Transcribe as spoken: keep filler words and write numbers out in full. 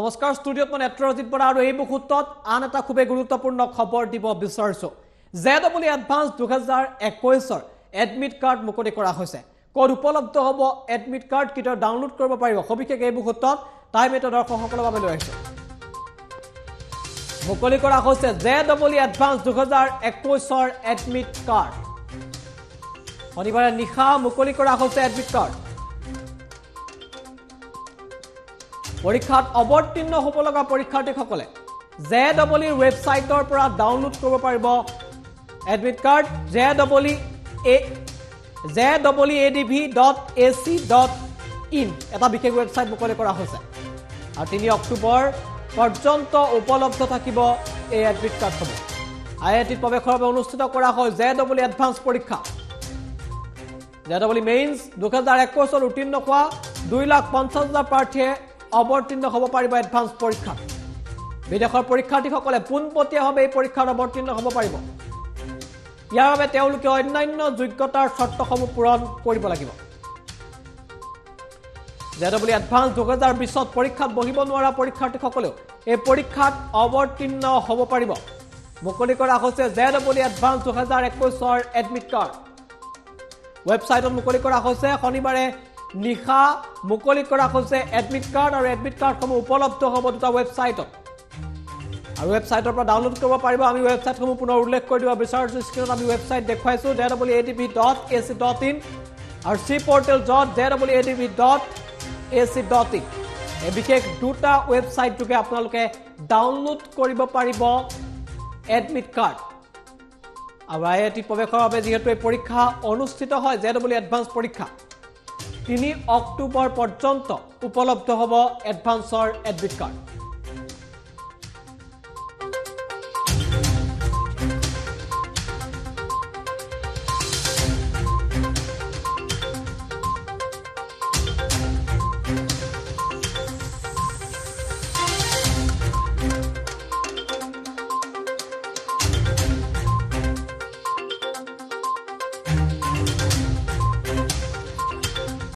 নমস্কাৰ ষ্টুডিঅ'ত মই নেত্ৰজিৎ বৰা আৰু এই মুহূৰ্তত আন এটা খুবেই গুৰুত্বপূৰ্ণ খবৰ দিব বিচাৰিছো জেডব্লিউ এডভান্স দুই হাজাৰ একৈশ ৰ এডমিট কাৰ্ড মুকলি কৰা হৈছে ক'ত উপলব্ধ হ'ব এডমিট কাৰ্ড কিটা ডাউনলোড কৰিব পাৰিব সবিশেষ এই মুহূৰ্তত টাইম এটা দৰ্শকসকলৰ বাবে লৈ আহিছো মুকলি কৰা হৈছে জেডব্লিউ এডভান্স দুই হাজাৰ একৈশ ৰ এডমিট কাৰ্ড শনিবাৰে নিশা মুকলি কৰা হৈছে এডমিট কাৰ্ড পৰীক্ষাত অৱতীৰ্ণ হ'ব লগা পৰীক্ষাৰ্থীসকলে জেডব্লিউ ৱেবছাইটৰ পৰা ডাউনলোড কৰিব পাৰিব admit card Z W A Z W A D V dot A C dot in এটা বিশেষ ৱেবছাইট মুকলি কৰা হৈছে আৰু তিনি অক্টোবৰ পৰ্যন্ত উপলব্ধ থাকিব এই এডমিট কাৰ্ডসমূহ আই আই টিত প্ৰৱেশৰ বাবে অনুষ্ঠিত কৰা হয় জেডব্লিউ এডভান্স পৰীক্ষা জেডব্লিউ মেইনছ দুই হাজাৰ একৈশ ৰ উত্তীৰ্ণ হোৱা দুই লাখ পঞ্চাছ হাজাৰ প্ৰাৰ্থীয়ে অৱতীৰ্ণ হ'ব পাৰিব এডভান্স পৰীক্ষা বিদেশৰ পৰীক্ষাৰ্থীসকলে পোনপটীয়াভাৱে এই পৰীক্ষাত অৱতীৰ্ণ হ'ব পাৰিব ইয়াৰ বাবে তেওঁলোকে অন্যান্য যোগ্যতাৰ চৰ্তসমূহ পূৰণ কৰিব লাগিব জেডব্লিউ এডভান্স দুই হাজাৰ বিশ ত পৰীক্ষাত বহিব নোৱাৰা পৰীক্ষাৰ্থীসকলেও এই পৰীক্ষাত অৱতীৰ্ণ হ'ব পাৰিব মুকলি কৰা হৈছে জেডব্লিউ এডভান্স দুই হাজাৰ একৈশ ৰ এডমিট কাৰ্ড ৱেবছাইটত মুকলি কৰা হৈছে শনিবাৰে নিশা মুকলি কৰা হৈছে এডমিট কাৰ্ড আৰু এডমিট কাৰ্ডসমূহ উপলব্ধ হ'ব দুটা ৱেবছাইটত আৰু ৱেবছাইটৰ পৰা ডাউনলোড কৰিব পাৰিব আমি ৱেবছাইটসমূহ পুনৰ উল্লেখ কৰি দিব বিচাৰিছো স্ক্ৰীনত আমি ৱেবছাইট দেখুৱাইছো জেডব্লিউ A D V dot A C dot in আৰু চি পৰ্টেল ডট জেডব্লিউ A D V dot A C dot in এই বিশেষ দুটা ৱেবছাইট যোগে আপোনালোকে ডাউনলোড কৰিব পাৰিব এডমিট কাৰ্ড আৰু আই আই টি প্ৰৱেশৰ বাবে যিহেতু এই পৰীক্ষা অনুষ্ঠিত হয় জেডব্লিউ এডভান্স পৰীক্ষা তিনি অক্টোবৰ পৰ্যন্ত উপলব্ধ হ'ব এডভান্সৰ এডমিট কাৰ্ড